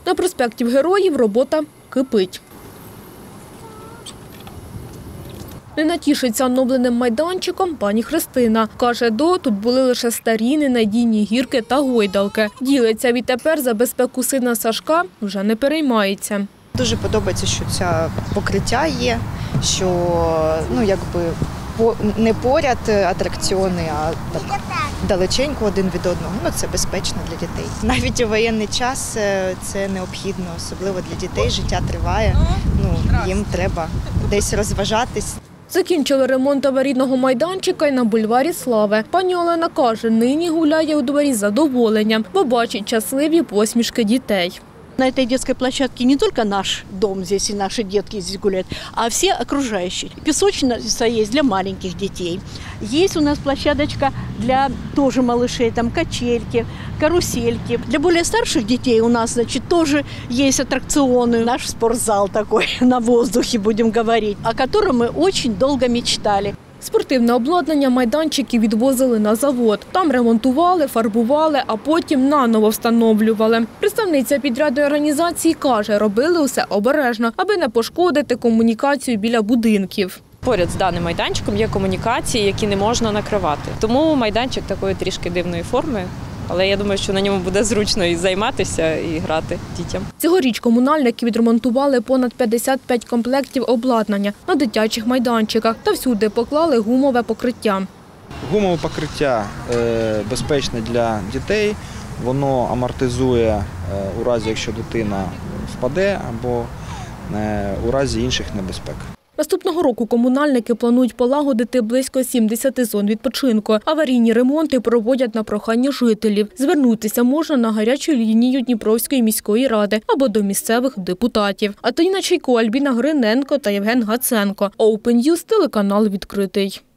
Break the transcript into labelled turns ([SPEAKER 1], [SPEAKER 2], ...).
[SPEAKER 1] На проспекті Героїв робота кипить. Не натішиться оновленим майданчиком пані Христина. Каже, тут були лише старі ненадійні гірки та гойдалки. Ділиться, відтепер за безпеку сина Сашка вже не переймається.
[SPEAKER 2] Дуже подобається, що це покриття є, що не поряд атракціони, а так далеченько один від одного. Це безпечно для дітей. Навіть у воєнний час це необхідно, особливо для дітей. Життя триває, їм треба десь розважатись.
[SPEAKER 1] Закінчили ремонт аварійного майданчика й на бульварі Слави. Пані Олена каже, нині гуляє у дворі з задоволенням, бо бачить щасливі посмішки дітей.
[SPEAKER 3] На этой детской площадке не только наш дом здесь и наши детки здесь гуляют, а все окружающие. Песочница есть для маленьких детей. Есть у нас площадочка для тоже малышей, там качельки, карусельки. Для более старших детей у нас, тоже есть аттракционы. Наш спортзал такой на воздухе, будем говорить, о котором мы очень долго мечтали.
[SPEAKER 1] Спортивне обладнання майданчики відвозили на завод. Там ремонтували, фарбували, а потім наново встановлювали. Представниця підрядної організації каже, робили усе обережно, аби не пошкодити комунікацію біля будинків.
[SPEAKER 4] Поряд з даним майданчиком є комунікації, які не можна накривати. Тому майданчик такої трішки дивної форми. Але я думаю, що на ньому буде зручно і займатися, і грати дітям.
[SPEAKER 1] Цьогоріч комунальники відремонтували понад 55 комплектів обладнання на дитячих майданчиках та всюди поклали гумове покриття.
[SPEAKER 5] Гумове покриття безпечне для дітей, воно амортизує у разі, якщо дитина впаде або у разі інших небезпек.
[SPEAKER 1] Наступного року комунальники планують полагодити близько 70 зон відпочинку. Аварійні ремонти проводять на прохання жителів. Звернутися можна на гарячу лінію Дніпровської міської ради або до місцевих депутатів. Антоніна Чайко, Альбіна Гриненко та Євген Гаценко. Open News, телеканал відкритий.